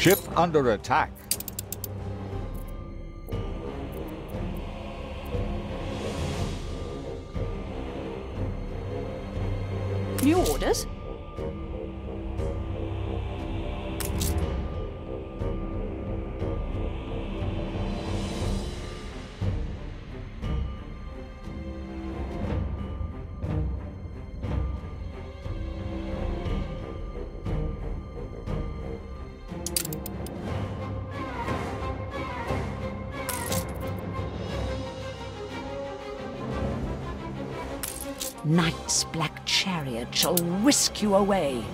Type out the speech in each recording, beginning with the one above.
Ship under attack. New orders? Night's black chariot shall whisk you away.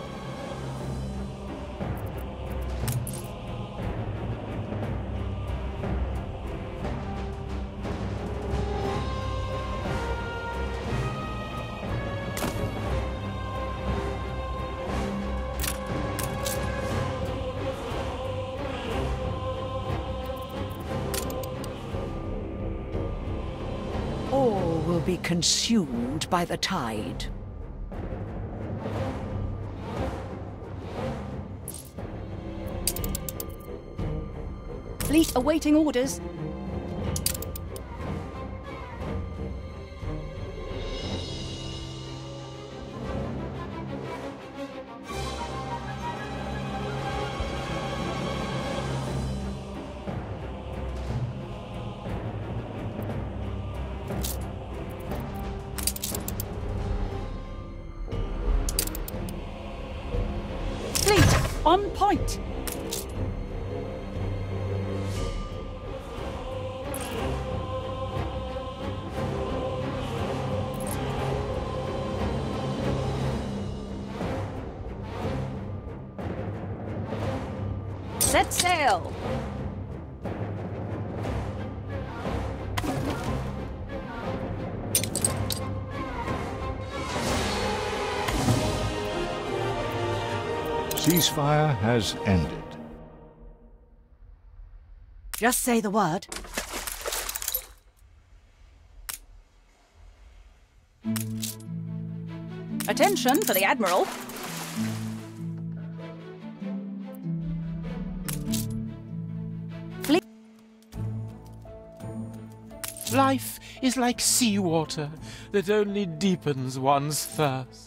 All will be consumed by the tide. Fleet awaiting orders. Fleet on point. Set sail! Ceasefire has ended. Just say the word. Attention for the Admiral. Fleet. Life is like seawater that only deepens one's thirst.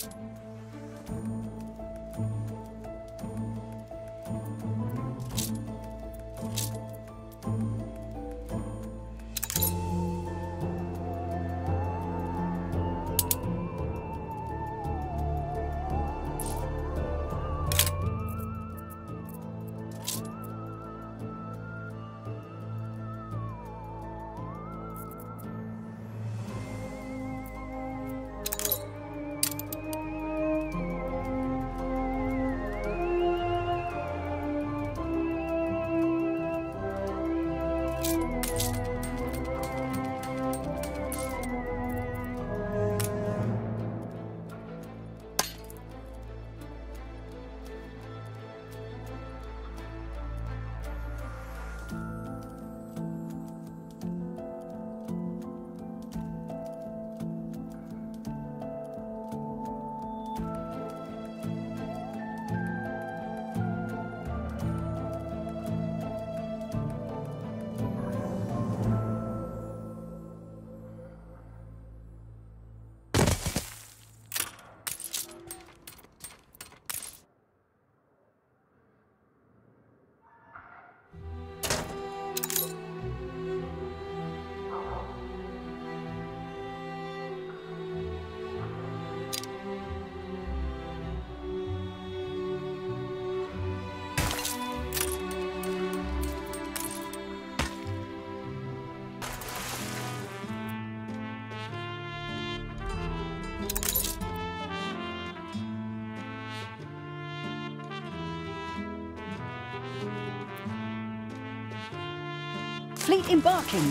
Fleet embarking.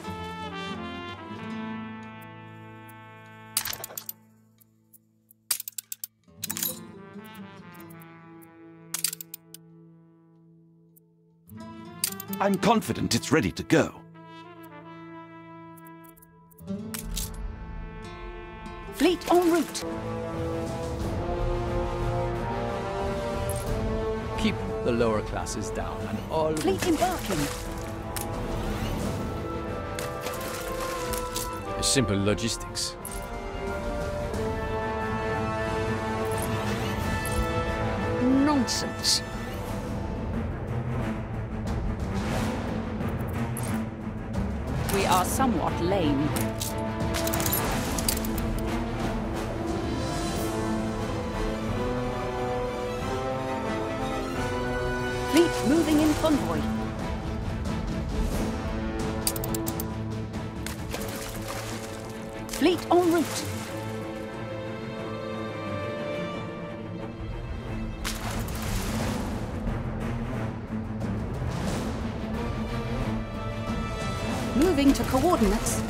I'm confident it's ready to go. Fleet en route. Keep The lower class is down, and all... Fleet embarking. Simple logistics. Nonsense. We are somewhat lame. Fleet moving in convoy. Fleet en route. Moving to coordinates.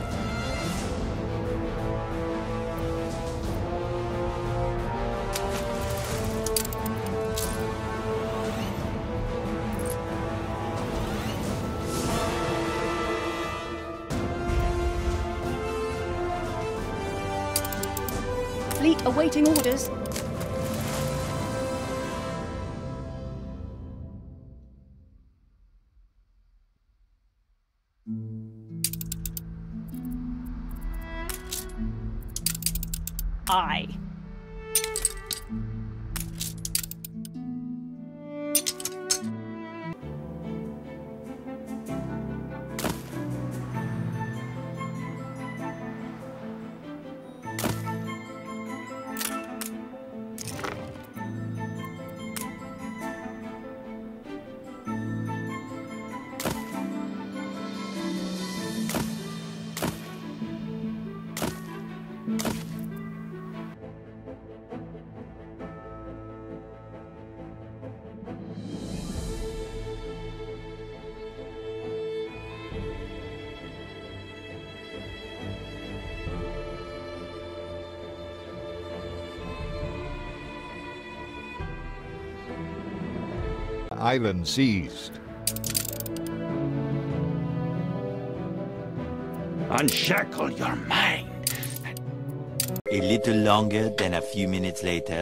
Fleet awaiting orders. Aye. Island seized. Unshackle your mind. A little longer than a few minutes later.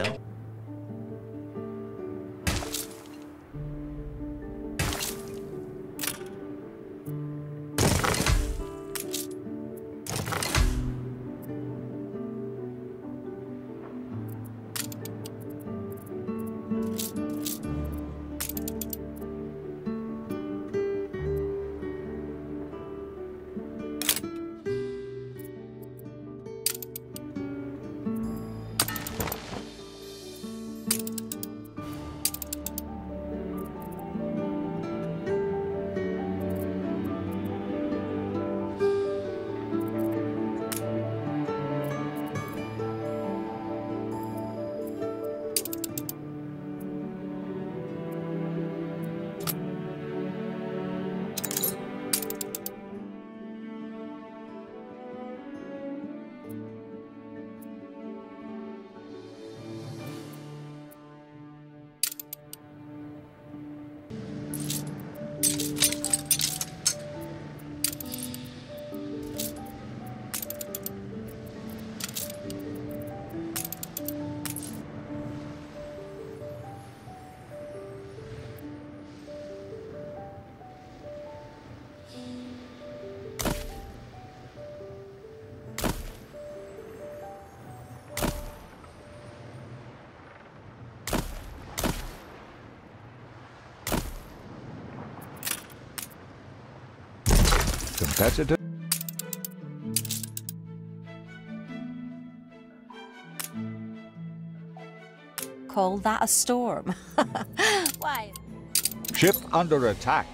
Competitor. Call that a storm? Why? Ship under attack.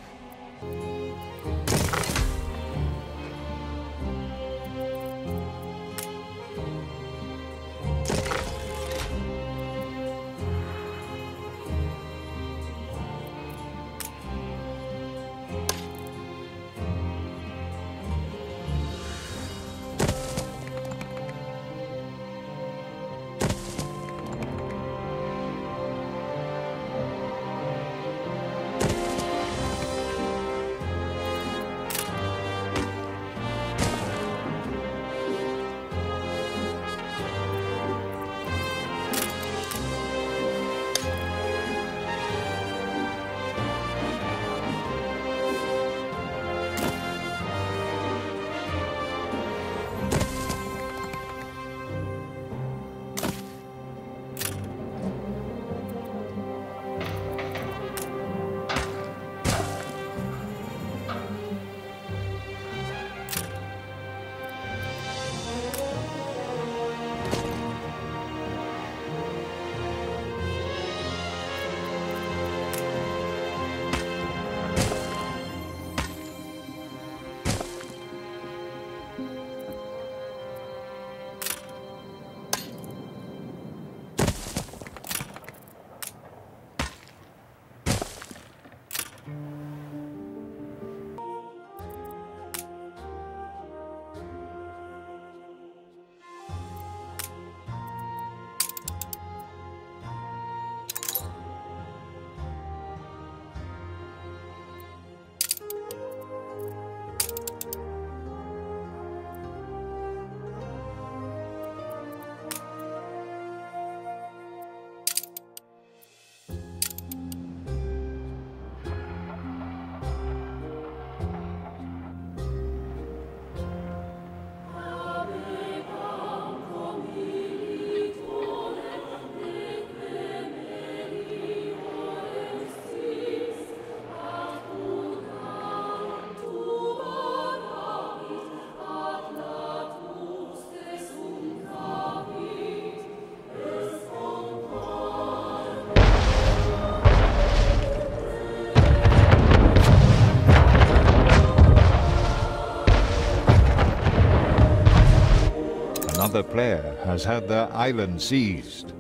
Another player has had their island seized.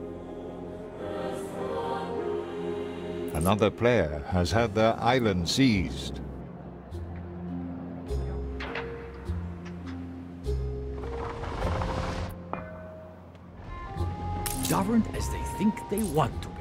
Another player has had their island seized. Governed as they think they want to be.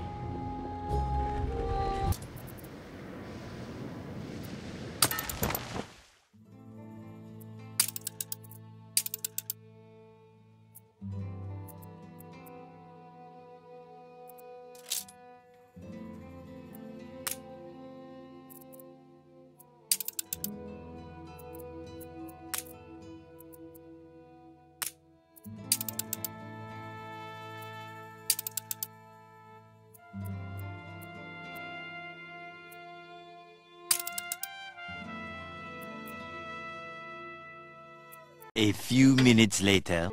A few minutes later.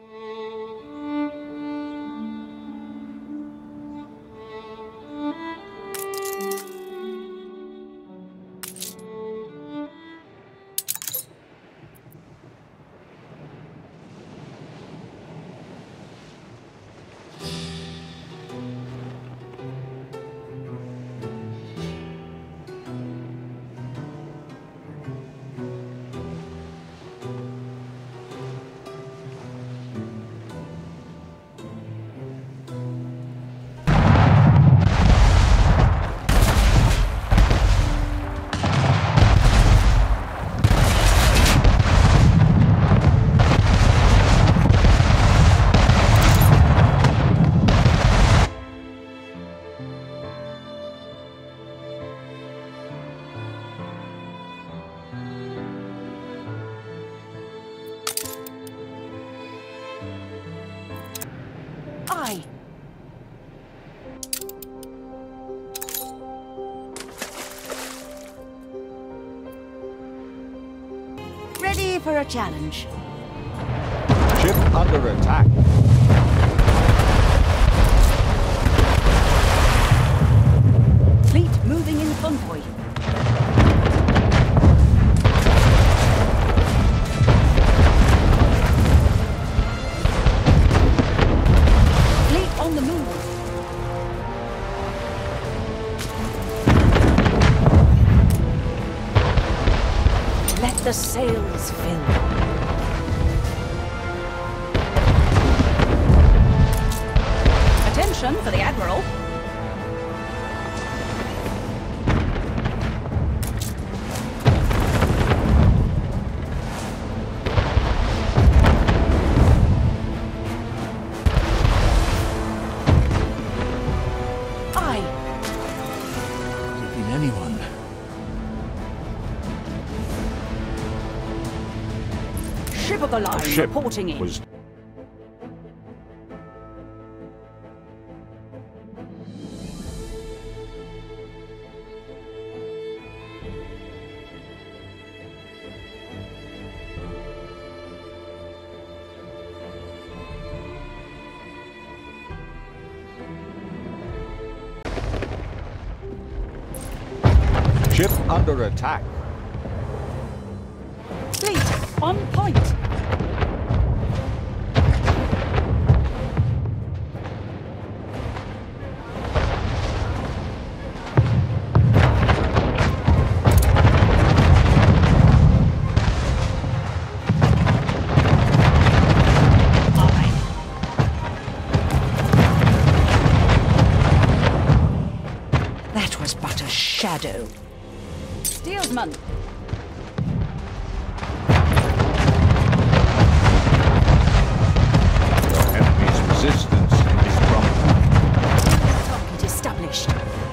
I. Ready for a challenge. Ship under attack. Fleet moving in convoy. Fleet on the move. Let the sails fill. Attention for the Admiral. Could be anyone. Shipper line Ship reporting in. was ship under attack. Fleet on point. That was but a shadow. Steersman. Your enemy's resistance is crumbling. Target established.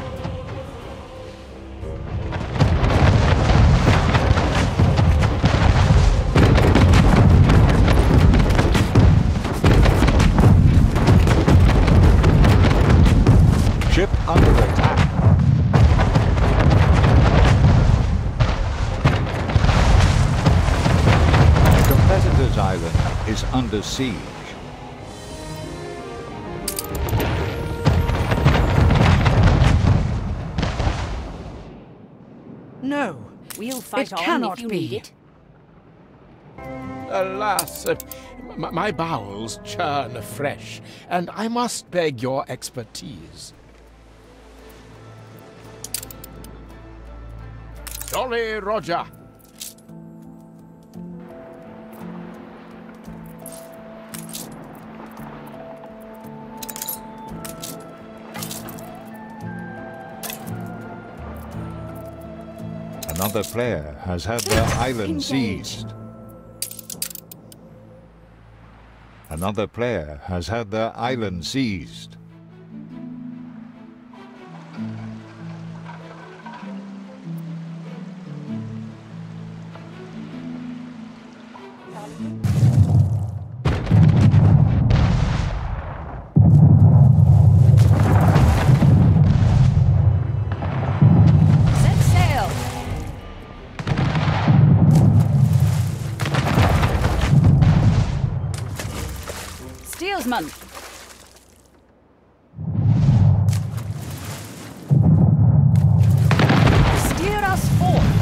Ship under attack. The competitor's island is under siege. No, We'll fight It on cannot if you be. need it. Alas, my bowels churn afresh, and I must beg your expertise. Jolly Roger. Another player has had their island seized. Another player has had their island seized. Set sail. Steelsman. Steer us forth.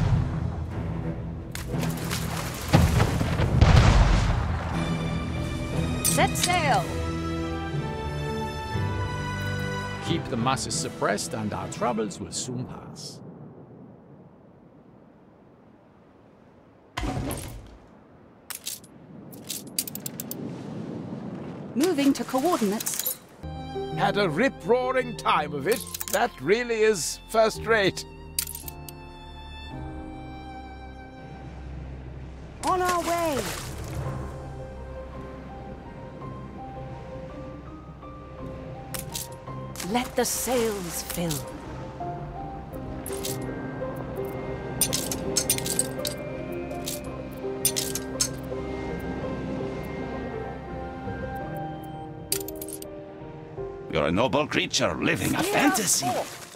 Set sail. Keep the masses suppressed and our troubles will soon pass. Moving to coordinates. Had a rip-roaring time of it. That really is first-rate. On our way. Let the sails fill. You're a noble creature living a Steer us fantasy. forth.